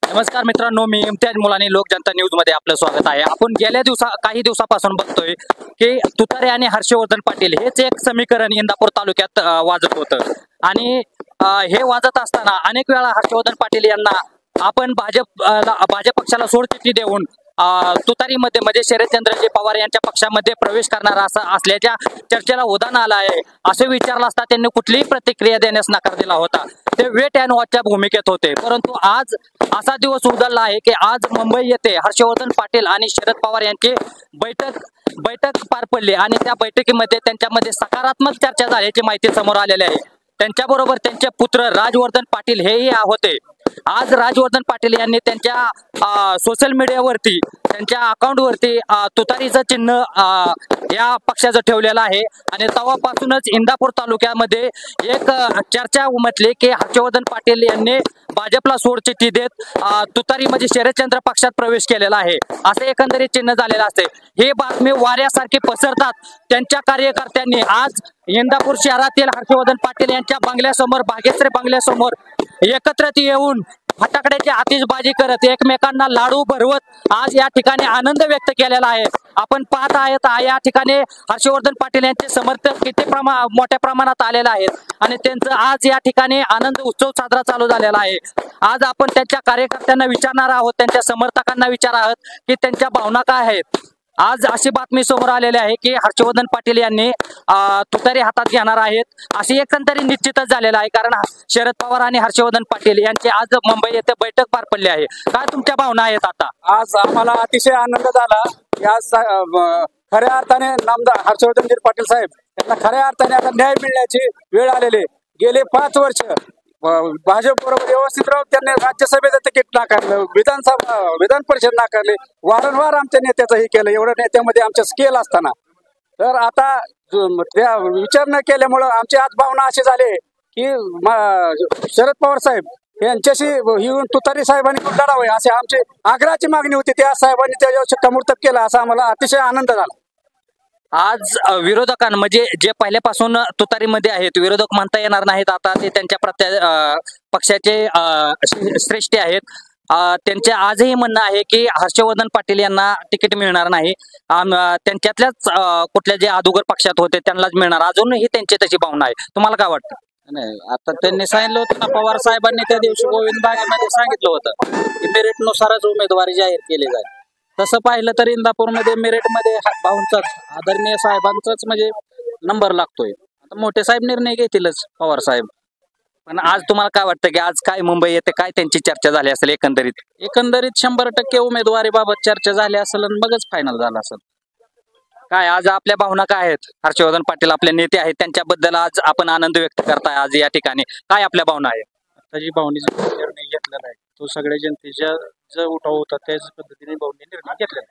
नमस्कार मित्रांनो, मी इम्तियाज मुलानी लोक जनता न्यूज मध्ये आपलं स्वागत आहे। आपण गेल्या काही दिवसापासून बघतोय की तुतारे आणि हर्षवर्धन पाटील हेच एक समीकरण इंदापूर तालुक्यात वाजत होतं आणि हे वाजत असताना अनेक वेळा हर्षवर्धन पाटील यांना आपण भाजप पक्षाला सोडचिठ्ठी देऊन तुतारीमध्ये म्हणजे शरदचंद्रजी पवार यांच्या पक्षामध्ये प्रवेश करणार असल्याच्या चर्चेला उधाण आलं आहे। असे विचारलं असता त्यांनी कुठलीही प्रतिक्रिया देण्यास नकार दिला होता। ते वेट अँड वॉचच्या भूमिकेत होते, परंतु आज असा दिवस उजाडला आहे की आज मुंबई येथे हर्षवर्धन पाटील आणि शरद पवार यांची बैठक पार पडली आणि त्या बैठकीमध्ये त्यांच्यामध्ये सकारात्मक चर्चा झाल्याची माहिती समोर आलेली आहे। त्यांच्याबरोबर त्यांचे पुत्र राजवर्धन पाटील हेही होते। आज राजवर्धन पाटील यांनी त्यांच्या सोशल मीडियावरती त्यांच्या अकाउंटवरती तुतारीचं चिन्ह या पक्षाचं ठेवलेलं आहे आणि तेव्हापासूनच इंदापूर तालुक्यामध्ये एक चर्चा उमटली की हर्षवर्धन पाटील यांनी भाजपला सोडचिठ्ठी देत तुतारी म्हणजे शरदचंद्र पक्षात प्रवेश केलेला आहे असे एकंदरीत चिन्ह झालेलं असते। ही बातमी वाऱ्यासारखी पसरतात त्यांच्या कार्यकर्त्यांनी आज इंदापूर शहरातील हर्षवर्धन पाटील यांच्या बंगल्यासमोर भाग्यश्री बंगल्यासमोर एकत्रित येऊन फटाकड्याची आतिषबाजी करत एकमेकांना लाडू भरवत आज या ठिकाणी आनंद व्यक्त केलेला आहे। आपण पाहत आहेत या ठिकाणी हर्षवर्धन पाटील यांचे समर्थक किती मोठ्या प्रमाणात आलेले आहेत आणि त्यांचं आज या ठिकाणी आनंद उत्सव साजरा चालू झालेला आहे। आज आपण त्यांच्या कार्यकर्त्यांना विचारणार आहोत, त्यांच्या समर्थकांना विचारणार आहोत की त्यांच्या भावना काय आहेत। आज अशी बातमी समोर आलेली आहे की हर्षवर्धन पाटील यांनी तुतारी हातात घेणार आहेत अशी एकंदरीत निश्चितच झालेलं आहे, कारण शरद पवार आणि हर्षवर्धन पाटील यांची आज मुंबई येथे बैठक पार पडली आहे। काय तुमच्या भावना आहेत? आता आज आम्हाला अतिशय आनंद झाला। या खऱ्या अर्थाने नामदार हर्षवर्धन पाटील साहेब यांना खऱ्या अर्थाने आता न्याय मिळण्याची वेळ आलेली। गेले 5 वर्ष भाजप बरोबर व्यवस्थित राहून त्यांनी राज्यसभेचं तिकीट नाकारलं, विधान परिषद नाकारले, वारंवार आमच्या नेत्याचं हे केलं। एवढं नेत्यामध्ये आमच्या स्केल असताना तर आता त्या विचार न केल्यामुळं आमची आज भावना अशी झाली की शरद पवार साहेब यांच्याशी येऊन तुतारी साहेबांनी लढावे असे आमची आग्रहाची मागणी होती। त्या साहेबांनी त्याच्यावर शिक्कामोर्तब केला असा आम्हाला अतिशय आनंद झाला। आज विरोधकांना म्हणजे जे पहिल्यापासून तुतारीमध्ये आहेत विरोधक म्हणता येणार नाहीत, आता ते त्यांच्या पक्षाचे श्रेष्ठी आहेत। त्यांचे आजही म्हणणं आहे की हर्षवर्धन पाटील यांना तिकीट मिळणार नाही, त्यांच्यातल्याच कुठल्या जे अगोदर पक्षात होते त्यांनाच मिळणार, अजूनही त्यांची तशी भावना आहे। तुम्हाला काय वाटतं? नाही, आता त्यांनी सांगितलं होतं ना, पवार साहेबांनी त्या दिवशी गोविंद बागेमध्ये सांगितलं होतं की मेरिटनुसारच उमेदवारी जाहीर केली जाईल। तसं पाहिलं तर इंदापूरमध्ये मेरिटमध्ये भाऊंचाच आदरणीय साहेबांचाच म्हणजे नंबर लागतोय। आता मोठे साहेब निर्णय घेतीलच पवार साहेब। पण आज तुम्हाला काय वाटतं की आज काय मुंबई येथे काय त्यांची चर्चा झाली असेल? एकंदरीत 100% उमेदवारीबाबत चर्चा झाली असेल आणि मगच फायनल झाला असेल। काय आज आपल्या भावना काय आहेत? हर्षवर्धन पाटील आपले नेते आहेत, त्यांच्याबद्दल आज आपण आनंद व्यक्त करताय आज या ठिकाणी, काय आपल्या भावना आहेत? आता जी भावनेचा निर्णय घेतलेला आहे तो सगळ्या जनतेच्या जो उठाव होता त्याच पद्धतीने भावनेने निर्णय घेतलेला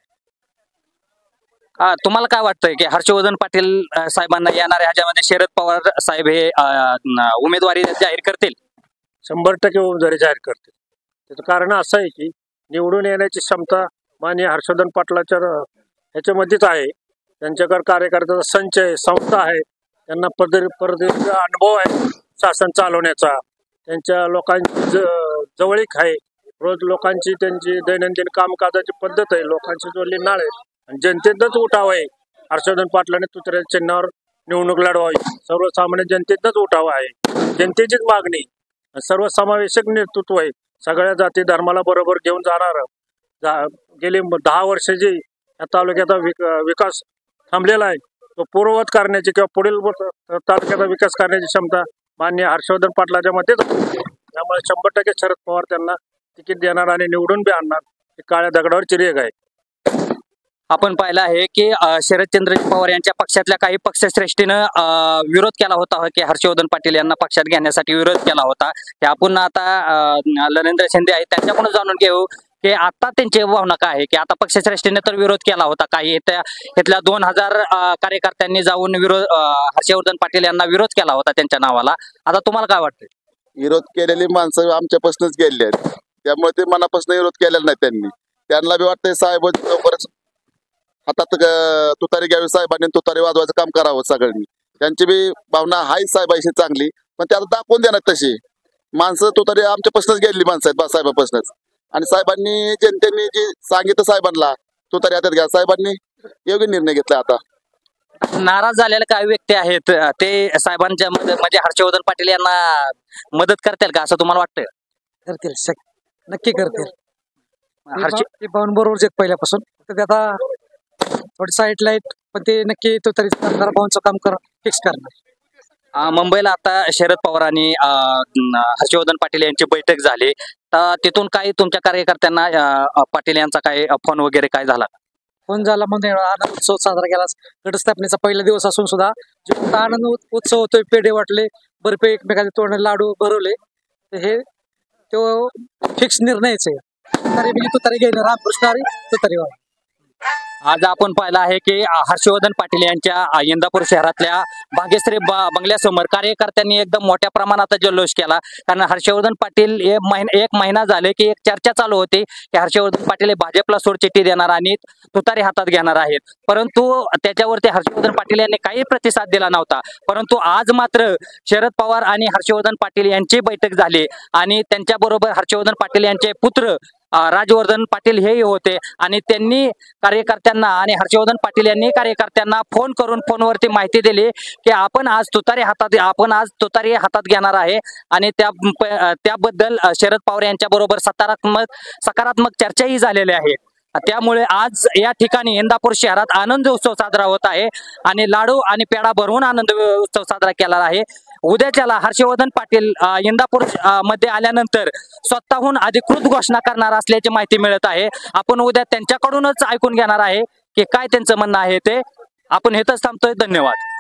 आहे। तुम्हाला काय वाटतंय की हर्षवर्धन पाटील साहेबांना येणाऱ्या ह्याच्यामध्ये शरद पवार साहेब हे उमेदवारी जाहीर करतील? 100% उमेदवारी जाहीर करतील। त्याचं कारण असं आहे की निवडून येण्याची क्षमता माननीय हर्षवर्धन पाटलाच्या ह्याच्यामध्येच आहे। त्यांच्याकडे कार्यकर्त्याचा संच आहे, संस्था आहे, त्यांना परदेशी अनुभव आहे शासन चालवण्याचा, त्यांच्या लोकांची जवळीक आहे, रोज लोकांची त्यांची दैनंदिन कामकाजाची पद्धत आहे, लोकांची जोडली नाळ आहे आणि जनतेतच उठाव आहे। हर्षवर्धन पाटलांनी तुतारीच्या चिन्हावर निवडणूक लढवावी, सर्वसामान्य जनतेतच उठाव आहे, जनतेचीच मागणी, सर्वसमावेशक नेतृत्व आहे, सगळ्या जाती धर्माला बरोबर घेऊन जाणार। गेली 10 वर्ष जी या तालुक्याचा विकास थांबलेला आहे तो पूर्ववत करण्याची किंवा पुढील तालुक्याचा विकास करण्याची क्षमता माननीय हर्षवर्धन पाटलाच्या मध्येच आहे। त्यामुळे 100% शरद पवार त्यांना तिकीट देणार आणि निवडून बी आणणार, ही काळ्या दगडावरची रेघ आहे। आपण पाहिलं आहे की शरदचंद्र पवार यांच्या पक्षातल्या काही पक्षश्रेष्ठीनं विरोध केला होता की हर्षवर्धन पाटील यांना पक्षात घेण्यासाठी विरोध केला होता। हे आपण आता लनेंद्र शिंदे आहेत त्यांच्याकडून जाणून घेऊ की आता त्यांची भावना काय आहे की आता पक्षश्रेष्ठीने तर विरोध केला होता, काही इथल्या 2000 कार्यकर्त्यांनी जाऊन हर्षवर्धन पाटील यांना विरोध केला होता त्यांच्या नावाला। आता तुम्हाला काय वाटतं? विरोध केलेली माणसं आमच्यापासूनच गेलेली आहेत, त्यामुळे ते मनापासून विरोध केलेला नाही। त्यांना बी वाटतंय साहेब लवकरच हातात तुतारी घ्यावी, साहेबांनी तुतारी वाजवायचं काम करावं सगळ्यांनी, त्यांची बी भावना हाय साहेबांशी चांगली, पण ते आता दाखवून देणार तशी माणसं तुतारी आमच्यापासूनच गेलेली माणसं आहेत साहेबापासूनच। आणि साहेबांनी जनतेने जी सांगितलं साहेबांना तुतारी हातात घ्या, साहेबांनी योग्य निर्णय घेतला. आता नाराज झालेले काही व्यक्ती आहेत ते साहेबांच्या म्हणजे हर्षवर्धन पाटील यांना मदत करतील का असं तुम्हाला वाटतं? करतील, नक्की करतील. हर्ष बरोबर जे पहिल्यापासून तर ते आता थोडी साईड लाईट पण ते नक्की तो तरी भाऊंचं काम फिक्स करणार. मुंबईला आता शरद पवार आणि हर्षवर्धन पाटील यांची बैठक झाली, तर तिथून काही तुमच्या कार्यकर्त्यांना पाटील यांचा काही फोन वगैरे काय झाला? फोन झाला म्हणजे आनंद उत्सव साजरा केला. घटस्थापनेचा पहिला दिवस असून सुद्धा जो मोठा आनंद उत्सव होतोय, पेढे वाटले, बर्फी एकमेकांचे तोंड लाडू भरवले, हे तो फिक्स निर्णयच आहे. तुतारी घेणार, रामकृष्ण हरी तुतारी. आज आपण पाहिलं आहे की हर्षवर्धन पाटील यांच्या इंदापूर शहरातल्या भाग्यश्री बंगल्यासमोर कार्यकर्त्यांनी एकदम मोठ्या प्रमाणात जल्लोष केला. कारण हर्षवर्धन पाटील एक महिना झाले की एक चर्चा चालू होती की हर्षवर्धन पाटील हे भाजपला सोडचिठ्ठी देणार आणि तुतारी हातात घेणार आहेत, परंतु त्याच्यावरती हर्षवर्धन पाटील यांनी काही प्रतिसाद दिला नव्हता. परंतु आज मात्र शरद पवार आणि हर्षवर्धन पाटील यांची बैठक झाली आणि त्यांच्याबरोबर हर्षवर्धन पाटील यांचे पुत्र राजवर्धन पाटील हेही होते आणि त्यांनी कार्यकर्त्यांना आणि हर्षवर्धन पाटील यांनी कार्यकर्त्यांना फोन करून फोनवरती माहिती दिली की आपण आज तुतारी हातात घेणार आहे आणि त्याबद्दल शरद पवार यांच्या बरोबर सकारात्मक चर्चाही झालेल्या आहेत. त्यामुळे आज या ठिकाणी इंदापूर शहरात आनंद उत्सव साजरा होत आहे आणि लाडू आणि पेढा भरवून आनंद उत्सव साजरा केला आहे. उद्याच्याला हर्षवर्धन पाटील इंदापूर मध्ये आल्यानंतर स्वतःहून अधिकृत घोषणा करणार असल्याची माहिती मिळत आहे. आपण उद्या त्यांच्याकडूनच ऐकून घेणार आहे की काय त्यांचं म्हणणं आहे ते. आपण हेच थांबतोय. धन्यवाद.